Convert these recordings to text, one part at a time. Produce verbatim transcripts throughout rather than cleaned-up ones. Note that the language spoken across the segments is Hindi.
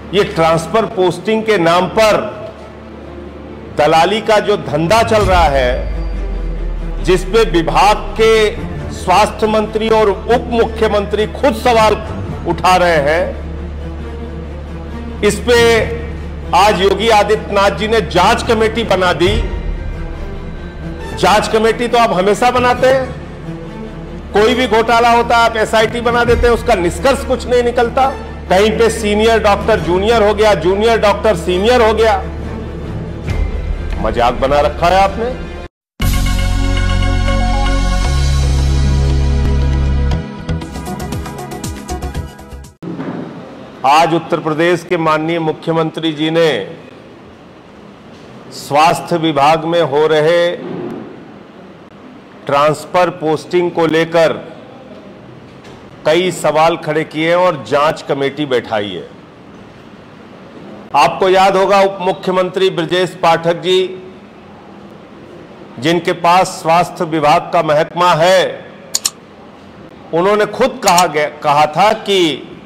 ये ट्रांसफर पोस्टिंग के नाम पर दलाली का जो धंधा चल रहा है, जिस पे विभाग के स्वास्थ्य मंत्री और उप मुख्यमंत्री खुद सवाल उठा रहे हैं, इस पे आज योगी आदित्यनाथ जी ने जांच कमेटी बना दी। जांच कमेटी तो आप हमेशा बनाते हैं, कोई भी घोटाला होता है आप एसआईटी बना देते हैं, उसका निष्कर्ष कुछ नहीं निकलता। कहीं पे सीनियर डॉक्टर जूनियर हो गया, जूनियर डॉक्टर सीनियर हो गया। मजाक बना रखा है आपने। आज उत्तर प्रदेश के माननीय मुख्यमंत्री जी ने स्वास्थ्य विभाग में हो रहे ट्रांसफर पोस्टिंग को लेकर कई सवाल खड़े किए और जांच कमेटी बैठाई है। आपको याद होगा उप मुख्यमंत्री ब्रजेश पाठक जी, जिनके पास स्वास्थ्य विभाग का महकमा है, उन्होंने खुद कहा गया कहा था कि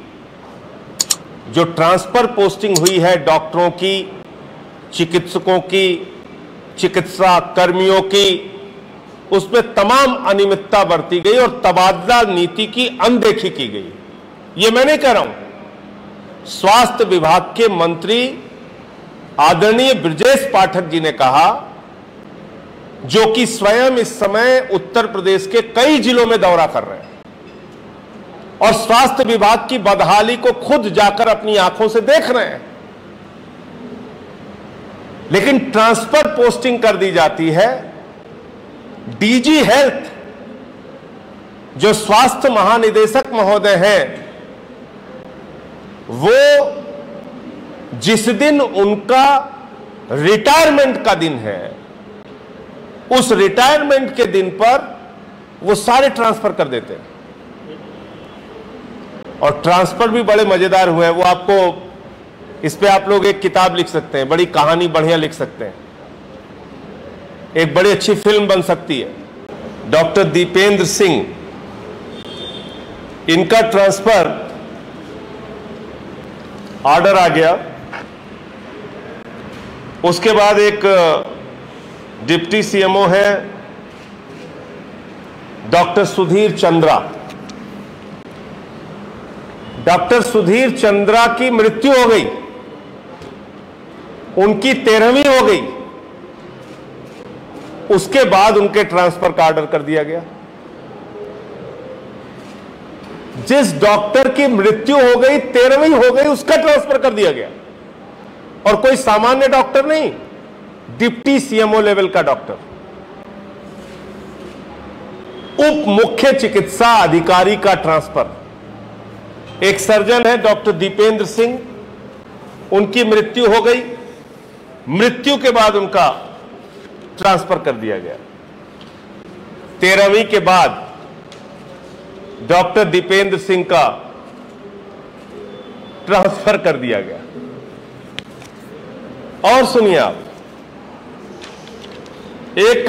जो ट्रांसफर पोस्टिंग हुई है डॉक्टरों की, चिकित्सकों की, चिकित्सा कर्मियों की, उसमें तमाम अनियमितता बरती गई और तबादला नीति की अनदेखी की गई। ये मैं नहीं कह रहा हूं, स्वास्थ्य विभाग के मंत्री आदरणीय ब्रजेश पाठक जी ने कहा, जो कि स्वयं इस समय उत्तर प्रदेश के कई जिलों में दौरा कर रहे हैं और स्वास्थ्य विभाग की बदहाली को खुद जाकर अपनी आंखों से देख रहे हैं। लेकिन ट्रांसफर पोस्टिंग कर दी जाती है। डीजी हेल्थ जो स्वास्थ्य महानिदेशक महोदय हैं, वो जिस दिन उनका रिटायरमेंट का दिन है, उस रिटायरमेंट के दिन पर वो सारे ट्रांसफर कर देते हैं। और ट्रांसफर भी बड़े मजेदार हुए हैं। वो आपको इस पे आप लोग एक किताब लिख सकते हैं, बड़ी कहानी बढ़िया लिख सकते हैं, एक बड़ी अच्छी फिल्म बन सकती है। डॉक्टर दीपेंद्र सिंह, इनका ट्रांसफर ऑर्डर आ गया। उसके बाद एक डिप्टी सीएमओ है डॉक्टर सुधीर चंद्रा। डॉक्टर सुधीर चंद्रा की मृत्यु हो गई, उनकी तेरहवीं हो गई। उसके बाद उनके ट्रांसफर का ऑर्डर कर दिया गया। जिस डॉक्टर की मृत्यु हो गई, तेरहवीं हो गई, उसका ट्रांसफर कर दिया गया। और कोई सामान्य डॉक्टर नहीं, डिप्टी सीएमओ लेवल का डॉक्टर, उप मुख्य चिकित्सा अधिकारी का ट्रांसफर। एक सर्जन है डॉक्टर दीपेंद्र सिंह, उनकी मृत्यु हो गई, मृत्यु के बाद उनका ट्रांसफर कर दिया गया। तेरहवीं के बाद डॉक्टर दीपेंद्र सिंह का ट्रांसफर कर दिया गया। और सुनिए आप, एक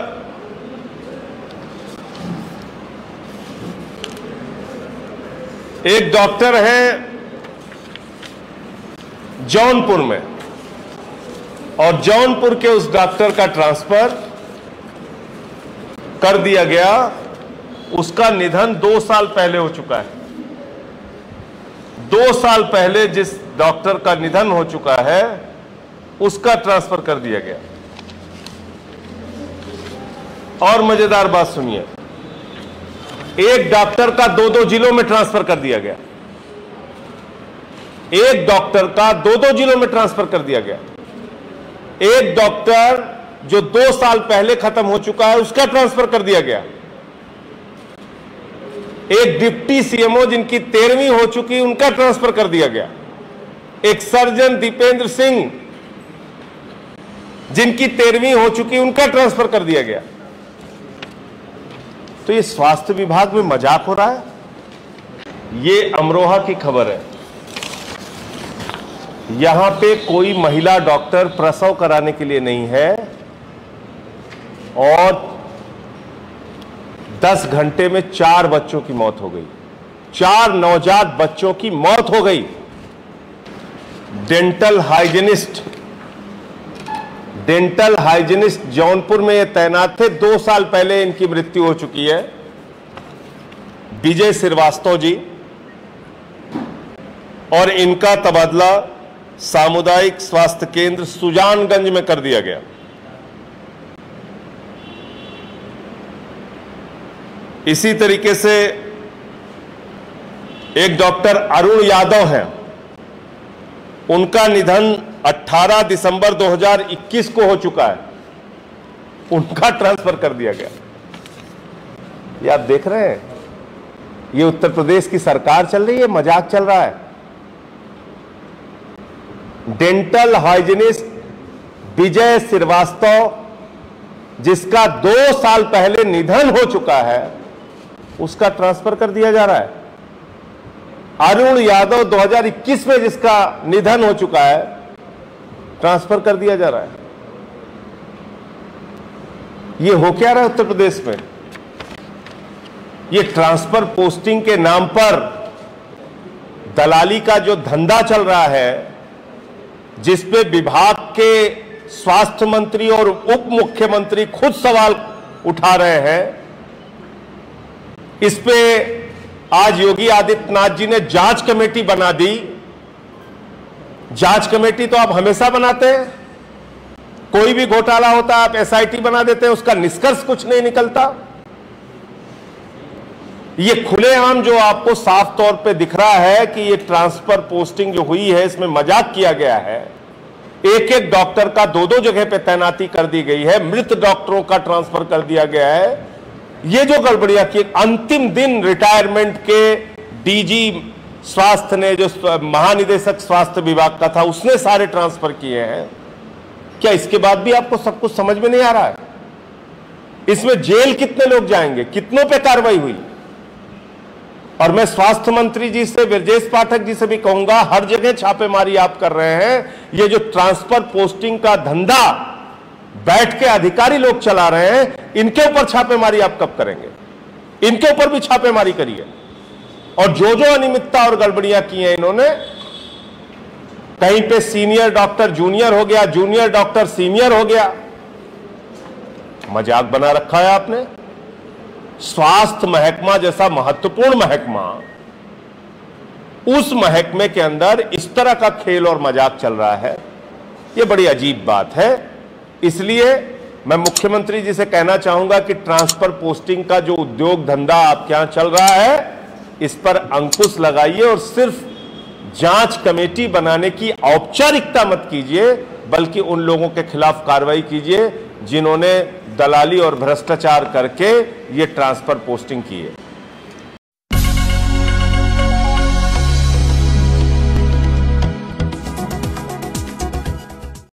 एक डॉक्टर है जौनपुर में, और जौनपुर के उस डॉक्टर का ट्रांसफर कर दिया गया। उसका निधन दो साल पहले हो चुका है। दो साल पहले जिस डॉक्टर का निधन हो चुका है, उसका ट्रांसफर कर दिया गया। और मजेदार बात सुनिए, एक डॉक्टर का दो दो जिलों में ट्रांसफर कर दिया गया। एक डॉक्टर का दो दो जिलों में ट्रांसफर कर दिया गया। एक डॉक्टर जो दो साल पहले खत्म हो चुका है, उसका ट्रांसफर कर दिया गया। एक डिप्टी सीएमओ जिनकी तेरहवीं हो चुकी, उनका ट्रांसफर कर दिया गया। एक सर्जन दीपेंद्र सिंह जिनकी तेरहवीं हो चुकी, उनका ट्रांसफर कर दिया गया। तो ये स्वास्थ्य विभाग में मजाक हो रहा है। ये अमरोहा की खबर है। यहां पे कोई महिला डॉक्टर प्रसव कराने के लिए नहीं है और दस घंटे में चार बच्चों की मौत हो गई। चार नवजात बच्चों की मौत हो गई। Dental hygienist dental hygienist Jaunpur में ये तैनात थे। दो साल पहले इनकी मृत्यु हो चुकी है। विजय श्रीवास्तव जी, और इनका तबादला सामुदायिक स्वास्थ्य केंद्र सुजानगंज में कर दिया गया। इसी तरीके से एक डॉक्टर अरुण यादव हैं, उनका निधन अठारह दिसंबर दो हज़ार इक्कीस को हो चुका है। उनका ट्रांसफर कर दिया गया। ये आप देख रहे हैं, ये उत्तर प्रदेश की सरकार चल रही है, मजाक चल रहा है। डेंटल हाइजीनिस्ट विजय श्रीवास्तव, जिसका दो साल पहले निधन हो चुका है, उसका ट्रांसफर कर दिया जा रहा है। अरुण यादव दो हज़ार इक्कीस में जिसका निधन हो चुका है, ट्रांसफर कर दिया जा रहा है। ये हो क्या रहा है उत्तर प्रदेश में? ये ट्रांसफर पोस्टिंग के नाम पर दलाली का जो धंधा चल रहा है, जिस पे विभाग के स्वास्थ्य मंत्री और उप मुख्यमंत्री खुद सवाल उठा रहे हैं, इस पे आज योगी आदित्यनाथ जी ने जांच कमेटी बना दी। जांच कमेटी तो आप हमेशा बनाते हैं, कोई भी घोटाला होता है आप एसआईटी बना देते हैं, उसका निष्कर्ष कुछ नहीं निकलता। ये खुलेआम जो आपको साफ तौर पे दिख रहा है कि ये ट्रांसफर पोस्टिंग जो हुई है, इसमें मजाक किया गया है। एक एक डॉक्टर का दो दो जगह पे तैनाती कर दी गई है, मृत डॉक्टरों का ट्रांसफर कर दिया गया है। ये जो गड़बड़ियां की, अंतिम दिन रिटायरमेंट के डीजी स्वास्थ्य ने, जो महानिदेशक स्वास्थ्य विभाग का था, उसने सारे ट्रांसफर किए हैं। क्या इसके बाद भी आपको सब कुछ समझ में नहीं आ रहा है? इसमें जेल कितने लोग जाएंगे? कितनों पे कार्रवाई हुई? और मैं स्वास्थ्य मंत्री जी से, ब्रजेश पाठक जी से भी कहूंगा, हर जगह छापेमारी आप कर रहे हैं। ये जो ट्रांसफर पोस्टिंग का धंधा बैठ के अधिकारी लोग चला रहे हैं, इनके ऊपर छापेमारी आप कब करेंगे? इनके ऊपर भी छापेमारी करिए। और जो जो अनियमितता और गड़बड़ियां की हैं इन्होंने, कहीं पे सीनियर डॉक्टर जूनियर हो गया, जूनियर डॉक्टर सीनियर हो गया, मजाक बना रखा है आपने। स्वास्थ्य महकमा जैसा महत्वपूर्ण महकमा, उस महकमे के अंदर इस तरह का खेल और मजाक चल रहा है, यह बड़ी अजीब बात है। इसलिए मैं मुख्यमंत्री जी से कहना चाहूंगा कि ट्रांसफर पोस्टिंग का जो उद्योग धंधा आपके यहां चल रहा है, इस पर अंकुश लगाइए और सिर्फ जांच कमेटी बनाने की औपचारिकता मत कीजिए, बल्कि उन लोगों के खिलाफ कार्रवाई कीजिए जिन्होंने दलाली और भ्रष्टाचार करके ये ट्रांसफर पोस्टिंग की है।